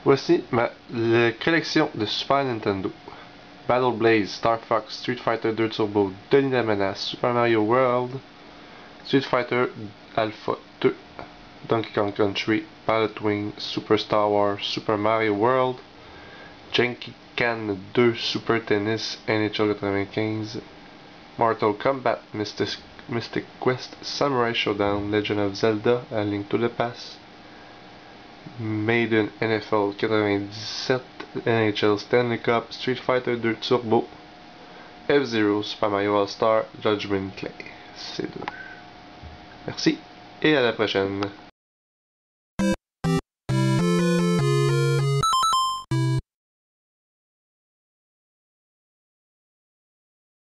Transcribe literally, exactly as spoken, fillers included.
Voici ma la collection de Super Nintendo. Battle Blaze, Star Fox, Street Fighter deux Turbo, Denis la Menace, Super Mario World, Street Fighter Alpha deux, Donkey Kong Country, Pilot Wing, Super Star Wars, Super Mario World, Genki Can deux, Super Tennis, N H L quatre-vingt-quinze, Mortal Kombat, Mystic, Mystic Quest, Samurai Showdown, Legend of Zelda, A Link to the Past, Maiden N F L quatre-vingt-dix-sept, N H L Stanley Cup, Street Fighter deux Turbo, F-Zero, Super Mario All-Star, Judgment Clay. C'est deux. Merci et à la prochaine.